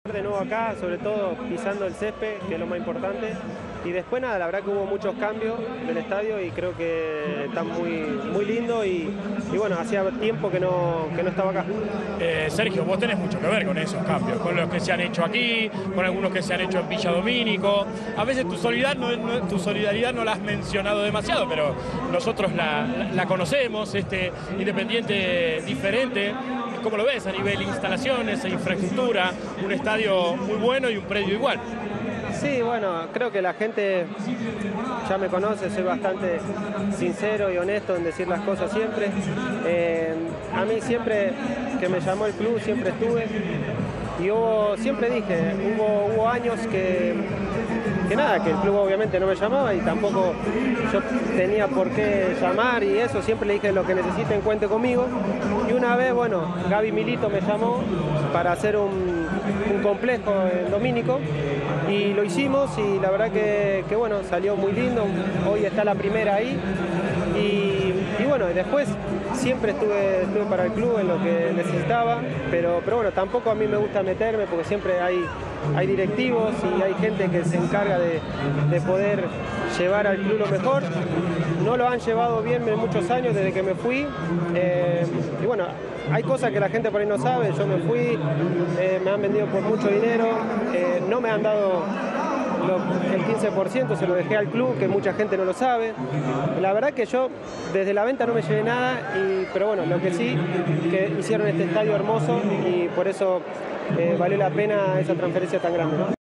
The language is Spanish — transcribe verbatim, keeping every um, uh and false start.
De nuevo acá, sobre todo pisando el césped, que es lo más importante. Y después nada, la verdad que hubo muchos cambios del estadio y creo que está muy, muy lindo y, y bueno, hacía tiempo que no, que no estaba acá. Eh, Sergio, vos tenés mucho que ver con esos cambios, con los que se han hecho aquí, con algunos que se han hecho en Villa Domínico. A veces tu solidaridad no, no, tu solidaridad no la has mencionado demasiado, pero nosotros la, la, la conocemos, este Independiente diferente. ¿Cómo lo ves a nivel instalaciones e infraestructura? Un estadio muy bueno y un predio igual. Sí, bueno, creo que la gente ya me conoce, soy bastante sincero y honesto en decir las cosas siempre. Eh, a mí siempre que me llamó el club, siempre estuve. Y hubo, siempre dije, hubo, hubo años que, que nada, que el club obviamente no me llamaba y tampoco yo tenía por qué llamar y eso, siempre le dije lo que necesiten, cuente conmigo. Y una vez, bueno, Gaby Milito me llamó para hacer un, un complejo en Domínico y lo hicimos y la verdad que, que bueno, salió muy lindo, hoy está la primera ahí y, y bueno, después siempre estuve, estuve para el club en lo que necesitaba, pero, pero bueno, tampoco a mí me gusta meterme porque siempre hay, hay directivos y hay gente que se encarga de, de poder llevar al club lo mejor. No lo han llevado bien en muchos años desde que me fui eh, y bueno, hay cosas que la gente por ahí no sabe, yo me fui, eh, me han vendido por mucho dinero, eh, no me han dado lo, el quince por ciento, se lo dejé al club, que mucha gente no lo sabe. La verdad que yo desde la venta no me llevé nada, y, pero bueno, lo que sí, que hicieron este estadio hermoso y por eso eh, valió la pena esa transferencia tan grande, ¿no?